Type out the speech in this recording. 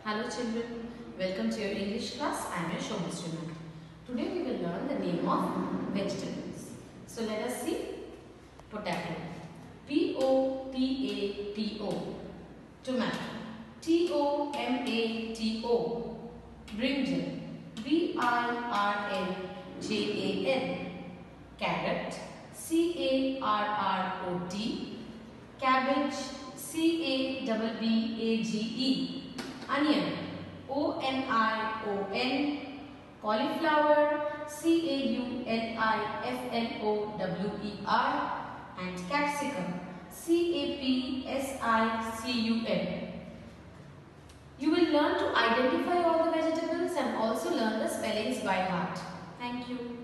Hello children, welcome to your English class. I am your show history ma'am. Today we will learn the name of vegetables. So let us see. Potato. P-O-T-A-T-O. Tomato. T-O-M-A-T-O. Brinjal. B-I-R-N-J-A-N. Carrot. C-A-R-R-O-T. Cabbage. C-A-B-B-A-G-E. Onion. O-N-I-O-N. Cauliflower. C-A-U-L-I-F-L-O-W-E-R. And capsicum. C-A-P-S-I-C-U-M. You will learn to identify all the vegetables and also learn the spellings by heart. Thank you.